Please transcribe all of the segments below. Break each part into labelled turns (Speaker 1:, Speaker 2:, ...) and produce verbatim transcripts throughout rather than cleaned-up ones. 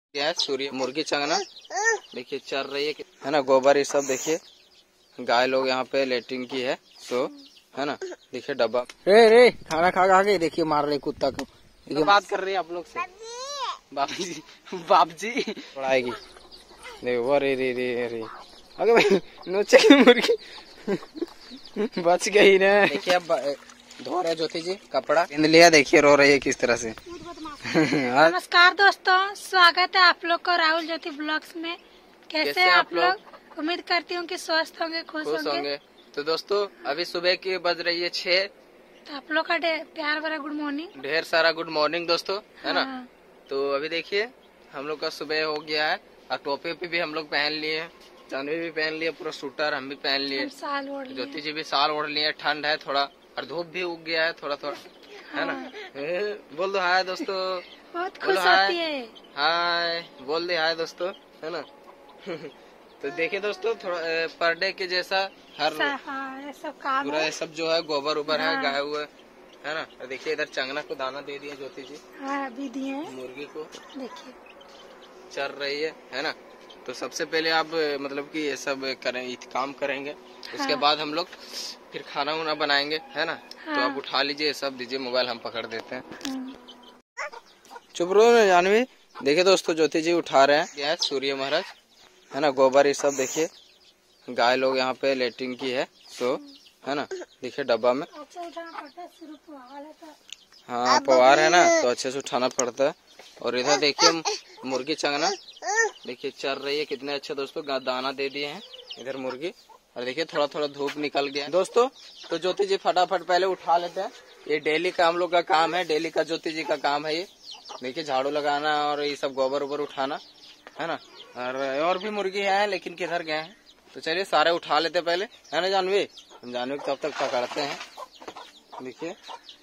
Speaker 1: क्या है सूर्य मुर्गी चंगना देखिए चल रही है है ना। गोबर ये सब देखिए गाय लोग यहाँ पे लेटिंग की है तो है ना। देखिए डब्बा रे रे खाना खा खा के देखिए मार रही कुत्ता को। देखिए बात कर रही है आप लोग से बाप जी बाप जी पढ़ाएगी देखो रे रे रे रे अरे भाई नोचे की मुर्गी बच गई ना। देखिए अब धो रहे ज्योति जी कपड़ा पिंद लिया देखिए रो रही है किस तरह से।
Speaker 2: नमस्कार दोस्तों, स्वागत है आप लोग को राहुल ज्योति ब्लॉग्स में। कैसे, कैसे हैं आप लोग? उम्मीद करती हूँ कि स्वस्थ होंगे, खुश होंगे।, होंगे।
Speaker 1: तो दोस्तों अभी सुबह की बज रही है छह।
Speaker 2: तो आप लोग का प्यार भरा गुड मॉर्निंग,
Speaker 1: ढेर सारा गुड मॉर्निंग दोस्तों, है ना। हाँ। तो अभी देखिए हम लोग का सुबह हो गया है और टोपी ओपी भी हम लोग पहन लिए, जानवी भी पहन लिए, पूरा सूटर हम भी पहन लिए,
Speaker 2: साल ओढ़ लिए,
Speaker 1: ज्योति जी भी साल ओढ़ लिए। ठंड है थोड़ा और धूप भी उग गया है थोड़ा थोड़ा, है ना। बोल दो हाय दोस्तों,
Speaker 2: बहुत खुश होती है।
Speaker 1: हाय बोल दे हाय दोस्तों, है ना। तो देखिए दोस्तों थोड़ा पर डे के जैसा हर
Speaker 2: हाँ, सब काम
Speaker 1: पूरा ये सब जो है गोबर उबर
Speaker 2: हाँ।
Speaker 1: है गाय हुए है ना। और देखिए इधर चंगना को दाना दे दिए ज्योति जी,
Speaker 2: हाँ अभी दिए हैं।
Speaker 1: मुर्गी को
Speaker 2: देखिए
Speaker 1: चल रही है है ना। तो सबसे पहले आप मतलब कि ये सब करें काम करेंगे, उसके हाँ। बाद हम लोग फिर खाना वाना बनाएंगे, है ना। हाँ। तो आप उठा लीजिए सब दीजिए, मोबाइल हम पकड़ देते हैं। हाँ। चुप रहो ना जानवी। देखिए दोस्तों ज्योति जी उठा रहे हैं, यह है सूर्य महाराज, है ना। गोबर ये सब देखिए गाय लोग यहाँ पे लेटिंग की है तो है ना। देखिए डब्बा में
Speaker 2: अच्छा उठाना पड़ता है, तो
Speaker 1: हाँ पवार है ना तो अच्छे से उठाना पड़ता है। और इधर देखिए मुर्गी चंगना देखिए चल रही है कितने अच्छे दोस्तों, दाना दे दिए हैं इधर मुर्गी। और देखिए थोड़ा थोड़ा धूप निकल गया है दोस्तों। तो ज्योति जी फटाफट पहले उठा लेते हैं, ये डेली का हम लोग का काम है, डेली का ज्योति जी का काम है ये। देखिए झाड़ू लगाना और ये सब गोबर उबर उठाना, है ना। और और भी मुर्गी है लेकिन किधर गए हैं। तो चलिए सारे उठा लेते पहले, है ना जानवी। हम जानवी तब तक पकड़ते हैं, देखिए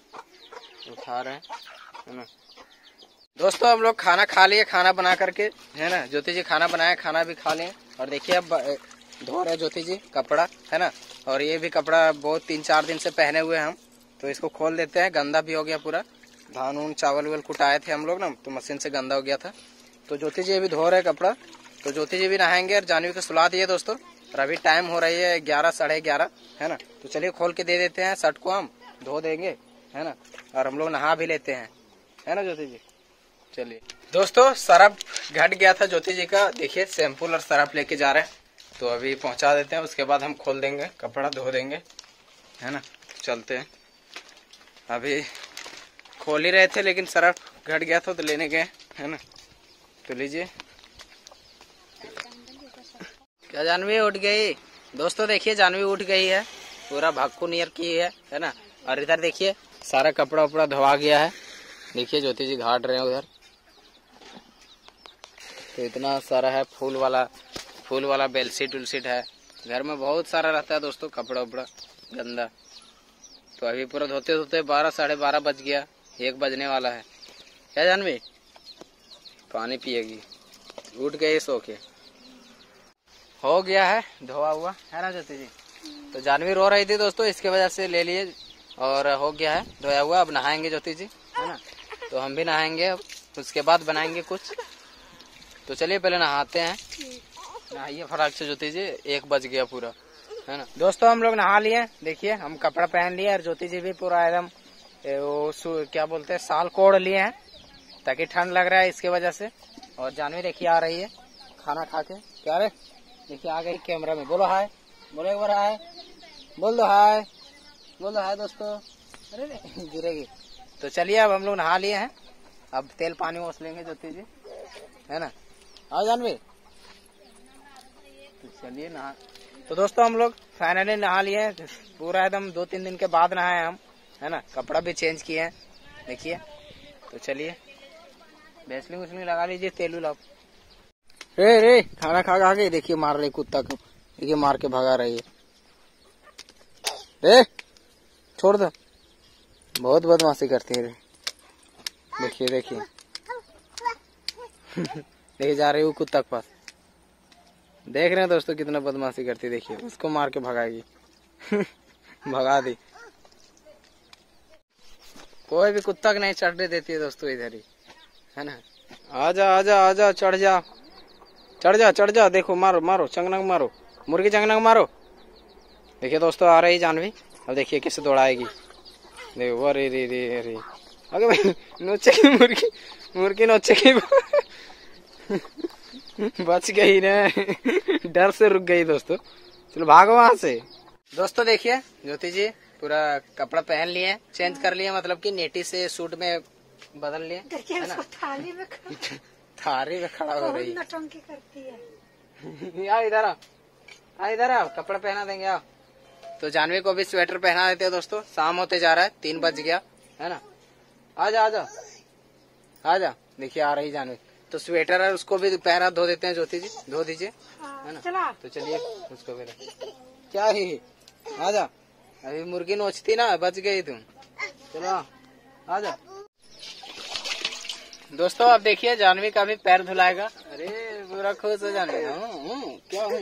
Speaker 1: उठा रहे हैं, है ना। दोस्तों हम लोग खाना खा लिए, खाना बना करके, है ना। ज्योति जी खाना बनाया, खाना भी खा लिए। और देखिए अब धो रहे ज्योति जी कपड़ा, है ना। और ये भी कपड़ा बहुत तीन चार दिन से पहने हुए हम, तो इसको खोल देते हैं, गंदा भी हो गया पूरा। धान उन चावल वावल कुटाए थे हम लोग ना, तो मशीन से गंदा हो गया था। तो ज्योति जी अभी धो रहे कपड़ा, तो ज्योति जी भी नहाएंगे और जानवी को सुला दिए दोस्तों। और अभी टाइम हो रही है ग्यारह साढ़े ग्यारह, है ना। तो चलिए खोल के दे देते हैं, शर्ट को हम धो देंगे, है ना। और हम लोग नहा भी लेते हैं, है ना ज्योति जी। चलिए दोस्तों सरफ घट गया था ज्योति जी का, देखिए शैम्पूल और सरफ लेके जा रहे हैं, तो अभी पहुंचा देते हैं। उसके बाद हम खोल देंगे कपड़ा, धो देंगे, है ना। चलते हैं, अभी खोल ही रहे थे लेकिन सरफ घट गया था तो लेने गए, है ना। तो लीजिए। क्या जानवी उठ गई दोस्तों, देखिए जानवी उठ गई है, पूरा भक्कू नियर की है, है ना। और इधर देखिए सारा कपड़ा उपड़ा धोआ गया है, देखिए ज्योति जी घाट रहे हैं उधर। तो इतना सारा है, फूल वाला फूल वाला बेलशीट उलशीट है, घर में बहुत सारा रहता है दोस्तों कपड़ा उपड़ा गंदा। तो अभी पूरा धोते धोते बारह साढ़े बारह बज गया, एक बजने वाला है। क्या जानवी पानी पिएगी, उठ गई सो के। हो गया है धोआ हुआ, है ना ज्योति जी। तो जानवी रो रही थी दोस्तों, इसके वजह से ले लिए और हो गया है धोया हुआ। अब नहाएंगे ज्योति जी, है ना। तो हम भी नहाएंगे, अब उसके बाद बनाएंगे कुछ। तो चलिए पहले नहाते हैं, नहाइए फटाक से ज्योति जी, एक बज गया पूरा, है ना। दोस्तों हम लोग नहा लिए, देखिए हम कपड़ा पहन लिए और ज्योति जी भी पूरा एकदम वो क्या बोलते हैं साल कोड़ लिए हैं, ताकि ठंड लग रहा है इसके वजह से। और जानवी देखिए आ रही है खाना खा के, क्या रे देखिए आ गई कैमरा में। बोलो हाय, बोलो एक बार हाय, बोल दो हाय, बोल दो हाय दोस्तों। अरे गिरेगी। तो चलिए अब हम लोग नहा लिए हैं, अब तेल पानी ओस लेंगे ज्योति जी, है ना। आओ जानवी, तो चलिए नहा। तो दोस्तों हम लोग फाइनली नहा लिए पूरा, एकदम दो तीन दिन के बाद नहाए हम, है ना। कपड़ा भी चेंज किए हैं देखिए। तो चलिए वैसलिन वैसलिन लगा लीजिए, तेल उल। आप रे रे खाना खा खा के देखिए मार रही कुत्ता को, देखिए मार के भगा रही है। रे छोड़ दो, बहुत बदमाशी करती है। देखिए देखिए देखिए जा रही हूँ कुत्ता के पास, देख रहे हैं दोस्तों कितना बदमाशी करती है। देखिए उसको मार के भगाएगी भगा दी। कोई भी कुत्ता को नहीं चढ़ने देती है दोस्तों इधर ही, है ना। आजा आजा आजा, चढ़ जा चढ़ जा चढ़ जा। देखो मारो मारो, चंगनंग मारो, मुर्गी चंगनंग मारो। देखिए दोस्तों आ रही जानवी, अब देखिए कैसे दौड़ाएगी। देखो अरे रे रे अरे, अरे भाई नोचे की मुर्गी, मुर्गी नोचे की बच गई ना, डर से रुक गई दोस्तों। चलो भागो वहां से। दोस्तों देखिए ज्योति जी पूरा कपड़ा पहन लिए, चेंज कर लिए, मतलब कि नेटी से सूट में बदल लिए, है ना।
Speaker 2: थाली में
Speaker 1: थाली में खड़ा हो रही
Speaker 2: नौटंकी करती है।
Speaker 1: यार इधर आ, आ इधर आ, कपड़ा पहना देंगे आप। तो जानवी को भी स्वेटर पहना देते हैं दोस्तों। शाम होते जा रहा है, तीन बज गया है ना। आजा आजा आजा, देखिए आ रही जानवी। तो स्वेटर है उसको भी पहना धो देते हैं ज्योति जी, धो दीजिए, है ना।
Speaker 2: चला।
Speaker 1: तो चलिए उसको भी क्या ही, आजा, अभी मुर्गी नोचती ना, बच गई तुम। चलो आजा दोस्तों। अब देखिए जानवी का भी पैर धुलाएगा। अरे पूरा खुश हो जाने। क्या हूँ,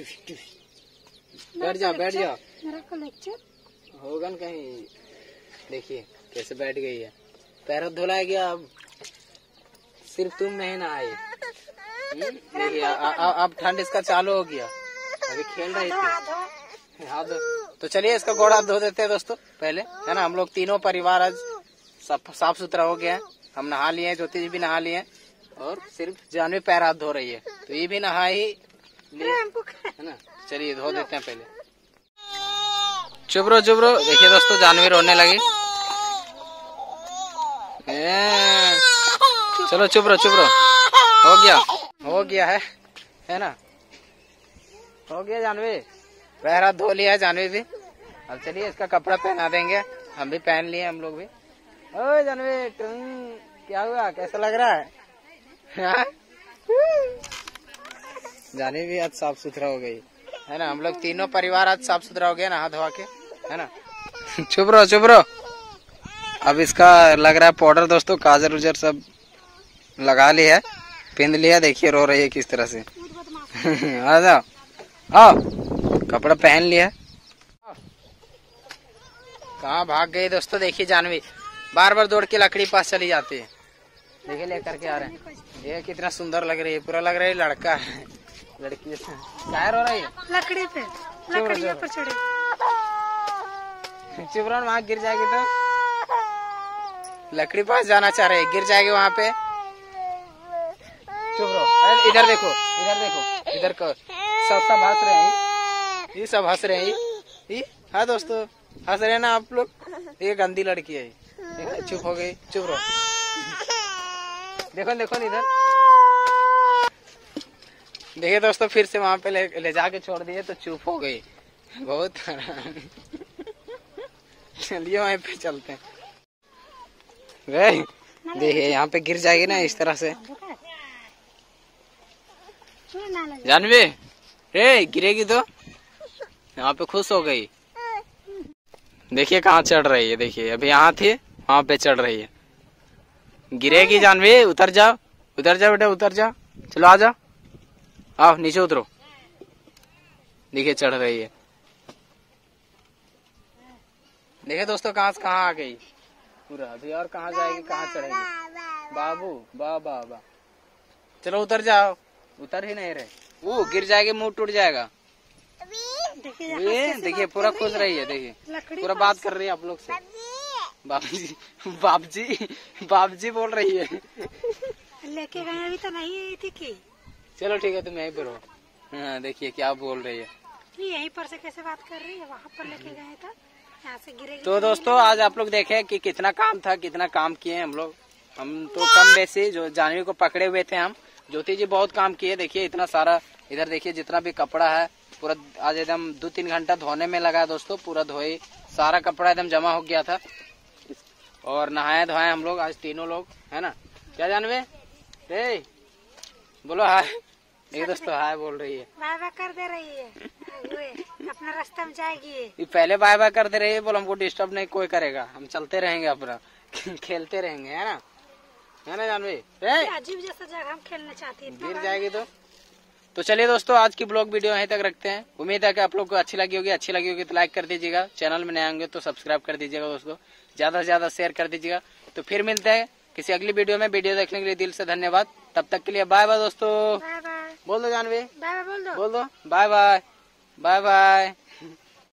Speaker 1: बैठ जा बैठ जा,
Speaker 2: मेरा को लेक्चर
Speaker 1: होगा न कहीं। देखिए कैसे बैठ गई है, पैर धुलाया गया। अब सिर्फ तुम नहीं ना आए। देखिए अब ठंड इसका चालू हो गया, अभी खेल रही थी। हाँ तो चलिए इसका गोड़ हाथ धो देते हैं दोस्तों पहले, है ना। हम लोग तीनों परिवार आज सब साफ सुथरा हो गया है। हम नहा लिए, ज्योति जी भी नहा लिए, और सिर्फ जानवी पैर हाथ धो रही है। तो ये भी नहा ही लिए, है ना। चलिए धो देते हैं पहले। चुप रहो चुप रहो। देखिए दोस्तों जानवी रोने लगी। चलो चुप रहो चुप रहो, हो गया हो गया है है ना, हो गया जानवी। पैर हाथ धो लिया है जानवी भी। अब चलिए इसका कपड़ा पहना देंगे, हम भी पहन लिए, हम लोग भी। ओए जानवी क्या हुआ, कैसा लग रहा है, है? जानवी भी आज साफ सुथरा हो गई, है ना। हम लोग तीनों परिवार आज साफ सुथरा हो गया नहा धोवा के, है ना। चुप रहो चुप रहो। अब इसका लग रहा है पाउडर दोस्तों, काजल उजर सब लगा लिया है, पिंद लिया। देखिए रो रही है किस तरह से। आ जाओ आओ, कपड़ा पहन लिया। कहाँ भाग गई दोस्तों। देखिए जानवी बार बार दौड़ के लकड़ी पास चली जाती है। देखिए लेकर के आ रहे हैं। ये कितना सुंदर लग रही है, पूरा लग रहा है लड़का है, लड़की से। क्या रो रही है,
Speaker 2: लकड़ी पे, लकड़ी पर चढ़े।
Speaker 1: चुप रहो, वहाँ गिर जाएगी तो। लकड़ी पास जाना चाह रहे, गिर जाएगी वहाँ पे। चुप रहो। इधर देखो इधर देखो, इधर को सब सब हंस रहे हैं, ये सब हंस रहे हैं। ये हाँ दोस्तों हंस रहे हैं ना आप लोग। ये गंदी लड़की है। चुप हो गई, चुप रहो। देखो देखो इधर देखिए दोस्तों, फिर से वहाँ पे ले, ले जाके छोड़ दिए तो चुप हो गई बहुत। चलिए वहीं पे चलते हैं। देखिए यहाँ पे गिर जाएगी ना इस तरह से। जानवी ए गिरेगी तो। यहाँ पे खुश हो गई। देखिए कहाँ चढ़ रही है, देखिए अभी यहाँ थी वहाँ पे चढ़ रही है। गिरेगी जानवी, उतर जाओ उतर जाओ बेटा उतर जाओ। चलो आ जाओ, आओ नीचे उतरो। देखिए चढ़ रही है। देखिए दोस्तों कहाँ से कहाँ आ गई पूरा। अभी और कहाँ जाएगी, कहाँ चढ़ेगी। बाबू बा बा बा, चलो उतर जाओ। उतर ही नहीं रहे, वो गिर जाएगी, मुंह टूट जाएगा। ये देखिए पूरा खुश रही है। देखिए पूरा बात कर रही है आप लोग से। बाबूजी बाबूजी बाबूजी बोल रही है।
Speaker 2: लेके गए अभी तो नहीं थी की।
Speaker 1: चलो ठीक है तुम यहीं पर हो। हाँ देखिए क्या बोल रही है।
Speaker 2: यहीं पर से कैसे बात कर रही है, वहाँ पर लेके गए था, यहाँ से गिरेगी।
Speaker 1: तो दोस्तों आज आप लोग देखे कि कितना काम था, कितना काम किए हम लोग। हम तो कम बेसी जो जानवी को पकड़े हुए थे हम। ज्योति जी बहुत काम किए। देखिए इतना सारा, इधर देखिए जितना भी कपड़ा है पूरा आज एकदम दो तीन घंटा धोने में लगा दोस्तों। पूरा धोए, सारा कपड़ा एकदम जमा हो गया था। और नहाए धोए हम लोग आज तीनों लोग, है ना। क्या जानवे ए बोलो हाय। ये दोस्तों हाय बोल रही है,
Speaker 2: बाय बाय कर दे रही है। अपना रास्ते में जाएगी
Speaker 1: ये पहले बाय बाय कर दे रही है। बोलो हमको डिस्टर्ब नहीं कोई करेगा, हम चलते रहेंगे अपना खेलते रहेंगे, है ना, है ना जानवी।
Speaker 2: अजीब जैसा जगह हम खेलना चाहती है,
Speaker 1: गिर जाएगी तो। तो चलिए दोस्तों आज की ब्लॉग वीडियो यहीं तक रखते हैं। उम्मीद है कि आप लोग को अच्छी लगी होगी। अच्छी लगी होगी तो लाइक कर दीजिएगा, चैनल में नए होंगे तो सब्सक्राइब कर दीजिएगा दोस्तों, ज्यादा से ज्यादा शेयर कर दीजिएगा। तो फिर मिलते हैं किसी अगली वीडियो में। वीडियो देखने के लिए दिल से धन्यवाद। तब तक के लिए बाय बाय दोस्तों।
Speaker 2: Bye bye.
Speaker 1: बोल दो जानवी,
Speaker 2: बाय बाय बोल दो।
Speaker 1: बोल दो बाय बाय। Bye bye.